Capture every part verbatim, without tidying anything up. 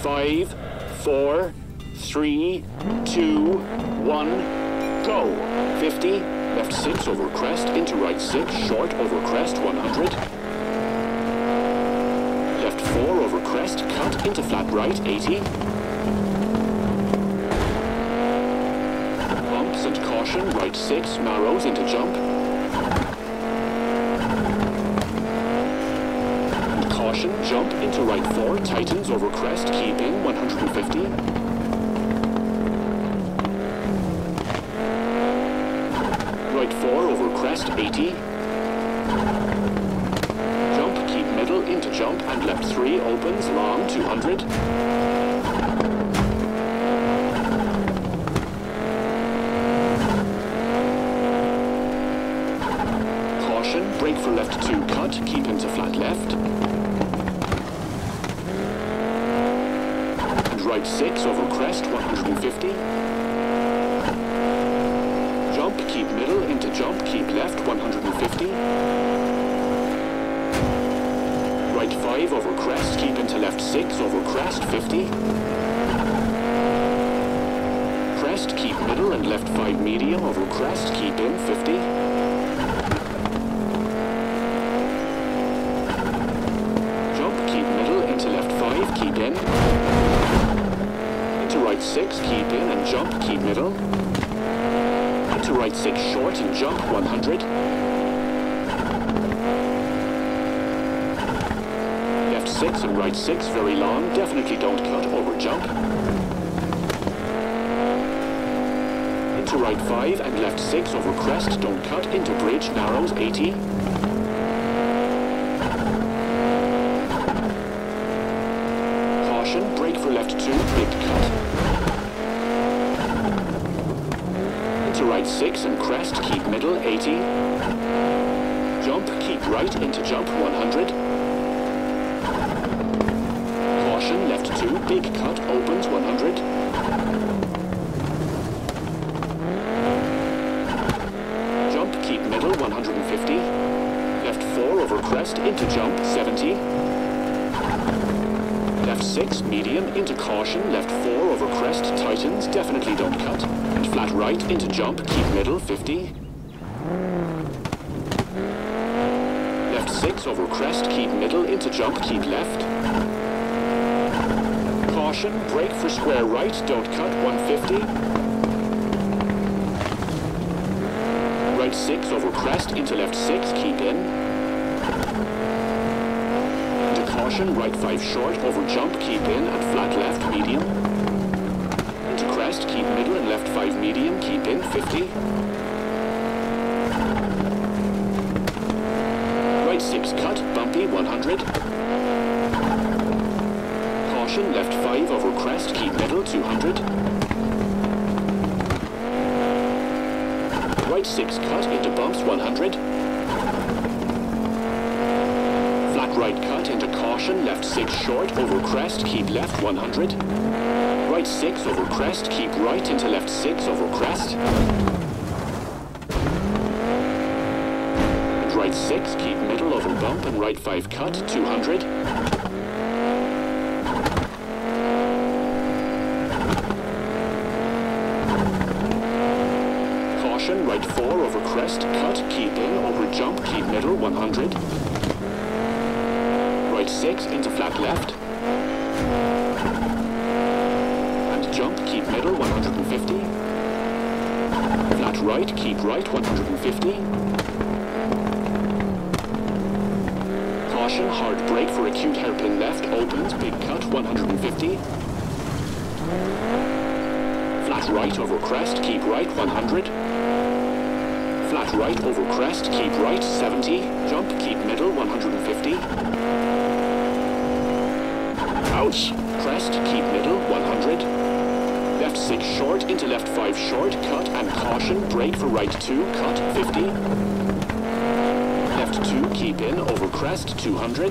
Five, four, three, two, one, go. fifty, left six over crest, into right six, short over crest, one hundred. Left four over crest, cut into flat right, eighty. Bumps and caution, right six, narrows into jump. And caution, jump into right four, tightens over crest, keep in, one hundred fifty. Right four over crest, eighty. Jump, keep middle into jump, and left three opens, long, two hundred. Caution, brake for left two, cut, keep into flat left. And right six over crest, one hundred fifty. Jump, keep middle, into jump, keep left, one hundred fifty. Right five over crest, keep into left six over crest, fifty. Crest, keep middle, and left five medium over crest, keep in, fifty. Jump, keep middle, into left five, keep in. Into right six, keep in, and jump, keep middle. To right six short and jump, one hundred. Left six and right six very long, definitely don't cut over jump. Into right five and left six over crest, don't cut, into bridge, narrows, eighty. Caution, brake for left two, big cut. Right six and crest, keep middle, eighty. Jump, keep right into jump, one hundred. Caution, left two, big cut, opens, one hundred. Jump, keep middle, one hundred fifty. Left four over crest, into jump, seventy. Left six, medium, into caution, left four over crest, tightens, definitely don't cut. And flat right, into jump, keep middle, fifty. Left six over crest, keep middle, into jump, keep left. Caution, brake for square right, don't cut, one fifty. Right six over crest, into left six, keep in. Caution, right five short, over jump, keep in, and flat left, medium. Into crest, keep middle, and left five medium, keep in, fifty. Right six cut, bumpy, one hundred. Caution, left five over crest, keep middle, two hundred. Right six cut, into bumps, one hundred. Right cut into caution, left six short, over crest, keep left, one hundred. Right six over crest, keep right into left six over crest. And right six, keep middle over bump, and right five cut, two hundred. Caution, right four over crest, cut, keep in, over jump, keep middle, one hundred. Right six into flat left. And jump, keep middle, one hundred fifty. Flat right, keep right, one hundred fifty. Caution, hard brake for acute hairpin left, opens, big cut, one hundred fifty. Flat right over crest, keep right, one hundred. Flat right over crest, keep right, seventy. Jump, keep middle, one hundred fifty. Ouch! Crest, keep middle, one hundred. Left six short, into left five short, cut, and caution, brake for right two, cut, fifty. Left two, keep in, over crest, two hundred.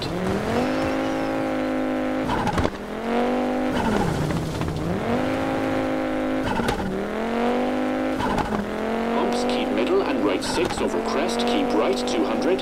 Bumps, keep middle, and right six over crest, keep right, two hundred.